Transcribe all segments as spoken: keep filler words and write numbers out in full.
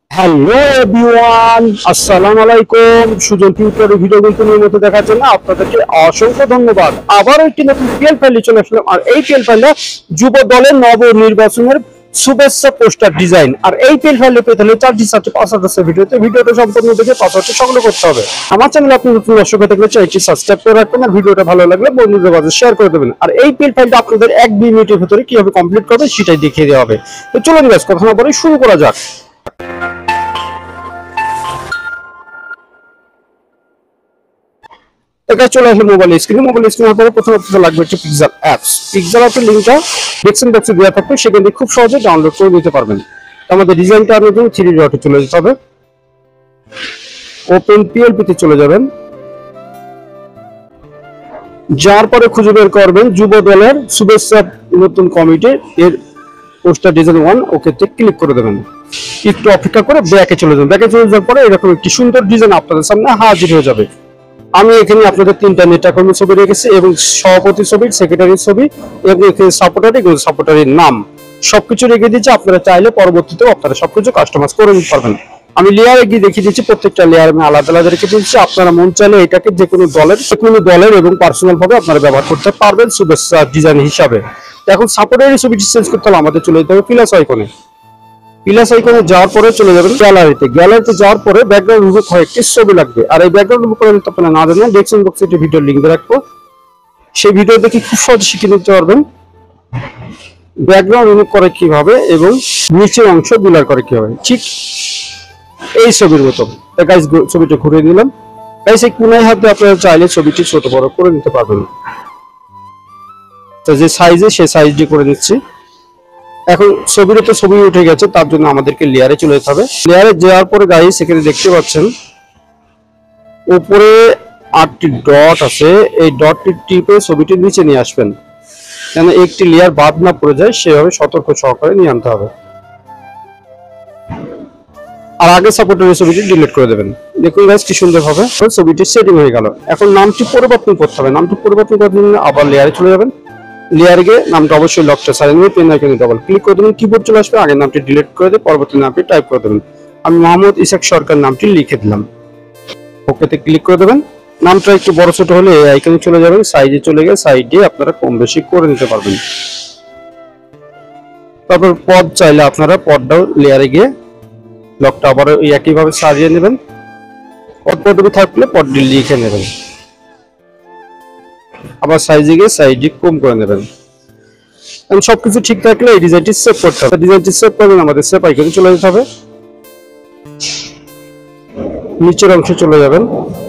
Hello everyone, আসসালামু আলাইকুম। Sujan tutorial ভিডিওগুলো নিয়মিত দেখার জন্য আপনাদেরকে অসংখ্য ধন্যবাদ। আবার একটি নতুন পিএল ফাইলে চলে আসলাম। আর এই পিএল ফাইলটা যুব দলের নব নির্বাচনের শুভেচ্ছা পোস্টার ডিজাইন। আর এই পিএল ফাইলে পেতে হলে চারটি চারটি পাসওয়ার্ড আছে ভিডিওতে। ভিডিওটা সম্পূর্ণ দেখে পাসওয়ার্ডটি সংগ্রহ করতে হবে। আমার চ্যানেলে আপনি নতুন দর্শক হয়ে থাকলে চ্যানেলটি সাবস্ক্রাইব করে রাখবেন আর ভিডিওটা ভালো লাগলে বন্ধুদের মাঝে শেয়ার করে দেবেন। আর এই পিএল ফাইলটা আপনাদের এক দুই মিনিটের ভিতরে কিভাবে কমপ্লিট করবে সেটাই দেখিয়ে দেওয়া হবে। তো চলুন গাইস, কথা না বলে শুরু করা যাক। এটা চলে আসলে মোবাইল স্ক্রিনে। মোবাইল স্ক্রিনের পরে প্রথমে আপনাদের লাগবে একটা পিক্সেল অ্যাপস। পিক্সেল অ্যাপের লিংকটা ডেসক্রিপশন বক্সে দেওয়া থাকবে, সেখান থেকে খুব সহজে ডাউনলোড করে নিতে পারবেন। আমাদের ডিজাইনটা আপনাদের থ্রি ডটে চলে যেতে হবে। ওপেন পিএলপি তে চলে যাবেন। যার পরে খুঁজে বের করবেন যুব দলের শুভেচ্ছা নতুন কমিটি এর পোস্টার ডিজাইন ওয়ান, ওকে তে ক্লিক করে দেবেন। একটু অপেক্ষা করে ব্যাকে চলে যাবেন। ব্যাকে চলে যাওয়ার পরে এরকম একটি সুন্দর ডিজাইন আপনাদের সামনে হাজির হয়ে যাবে। আমি এখানে আপনাদের তিনটা নেতা কর্মী ছবি রেখেছি এবং সভাপতি ছবি, সেক্রেটারির ছবি এবং এখানে সাপোর্টারি এবং সাপোর্টারির নাম সবকিছু রেখে দিচ্ছি। আপনারা চাইলে পরবর্তীতে আপনারা সবকিছু কাস্টমাইজ করে নিতে পারবেন। আমি লেয়ারে গিয়ে দেখিয়ে দিচ্ছি, প্রত্যেকটা লেয়ার আমি আলাদা আলাদা রেখে দিচ্ছি। আপনারা মন চাইলে এটাকে যে কোনো দলের যে কোনো দলের এবং পার্সোনাল ভাবে আপনারা ব্যবহার করতে পারবেন শুভেচ্ছা ডিজাইন হিসাবে। এখন সাপোর্টারি ছবিটি চেঞ্জ করতে হলে আমাদের চলে যেতে হবে প্লাস আইকনে। প্লাস আইকনে যাওয়ার পরে চলে যাবেন গ্যালারিতে। গ্যালারিতে যাওয়ার পরে ব্যাকগ্রাউন্ড রিমুভ কয়েকটি ছবি লাগবে। আর এই ব্যাকগ্রাউন্ড রিমুভ করে নিতে আপনারা না জানেন, ডেসক্রিপশন বক্সে একটা ভিডিও লিংক রাখবো, সেই ভিডিও দেখে খুব সহজে শিখে নিতে পারবেন ব্যাকগ্রাউন্ড রিমুভ করে কিভাবে এবং নিচের অংশ ব্লার করে কিভাবে, ঠিক এই ছবির মতো। গাইস ছবিটা ঘুরিয়ে দিলাম। গাইস এই কোনায় হাতে আপনারা চাইলে ছবিটি ছোট বড় করে নিতে পারবেন। তো যে সাইজে সে সাইজটি করে নিচ্ছি। এখন ছবির তো ছবি উঠে গেছে, তার জন্য আমাদেরকে লেয়ারে চলে যেতে হবে। লেয়ারে যাওয়ার পরে গাইস এখানে দেখতে পাচ্ছেন উপরে আটটি ডট আছে। এই ডটটি টিপে ছবিটির নিচে নিয়ে আসবেন, যেন একটি লেয়ার বাদ না পড়ে যায়, সেভাবে সতর্ক সহকারে নিয়ে আনতে হবে। আর আগে সাপোর্টের ছবিটি ডিলিট করে দেবেন। দেখুন গাইস কি সুন্দর ভাবে ছবিটি সেটিং হয়ে গেল। এখন নামটি পরিবর্তন করতে হবে। নামটি পরিবর্তন করার জন্য আবার লেয়ারে চলে যাবেন। লেয়ারে গিয়ে নামটা অবশ্যই লকটা সারিয়ে নেবেন। পেন আইকনে ডবল ক্লিক করে দেবেন, কিবোর্ড চলে আসবে। আগের নামটি ডিলিট করে দিয়ে পরবর্তী নামটি টাইপ করে দেবেন। আমি মোহাম্মদ ইসাক সরকার নামটি লিখে দিলাম। ওকেতে ক্লিক করে দেবেন। নামটা একটু বড় ছোট হলে এই আইকনে চলে যাবেন, সাইজে চলে গিয়ে সাইডে আপনারা কম বেশি করে নিতে পারবেন। তারপর পদ চাইলে আপনারা পদটাও লেয়ারে গিয়ে লকটা আবার ওই একইভাবে সাজিয়ে নেবেন। পদ পদবি থাকলে পদটি লিখে নেবেন, আবার সাইজে গিয়ে সাইডে কম করে নেবেন। এখন সবকিছু ঠিক থাকলে এই ডিজাইনটি সেভ করতে হবে। ডিজাইনটি সেভ করবেন, আমাদের সেভ আইকনে চলে যেতে হবে। নিচের অংশে চলে যাবেন।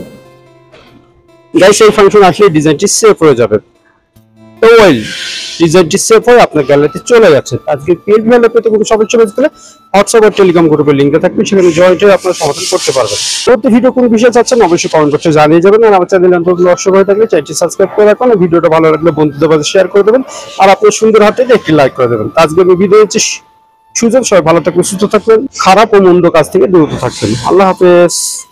গাইস এই ফাংশন আসলে ডিজাইনটি সেভ হয়ে যাবে। তো ওয়েল ডিজাইনটি সেভ হয়ে আপনার গ্যালারিতে চলে যাচ্ছে। আজকে পিএল ফাইলে পেতে কোনো সমস্যা হলে হোয়াটসঅ্যাপ আর টেলিগ্রাম গ্রুপের লিংকটা থাকবে, সেখানে জয়েন্ট হয়ে আপনারা সমাধান করতে পারবেন। পরবর্তী ভিডিও কোন বিষয়ে চাচ্ছেন অবশ্যই কমেন্ট করতে জানিয়ে যাবেন। আর আমার চ্যানেলে নতুন দর্শক হয়ে থাকলে চ্যানেলটি সাবস্ক্রাইব করে রাখুন। ভিডিওটা ভালো লাগলে বন্ধুদের মাঝে শেয়ার করে দেবেন। আর আপনার সুন্দর হাতে একটি লাইক করে দেবেন। আজকে আমি ভিডিও হচ্ছে সুজন, সবাই ভালো থাকবেন, সুস্থ থাকবেন, খারাপ ও মন্দ কাজ থেকে দূরত থাকবেন। আল্লাহ হাফেজ।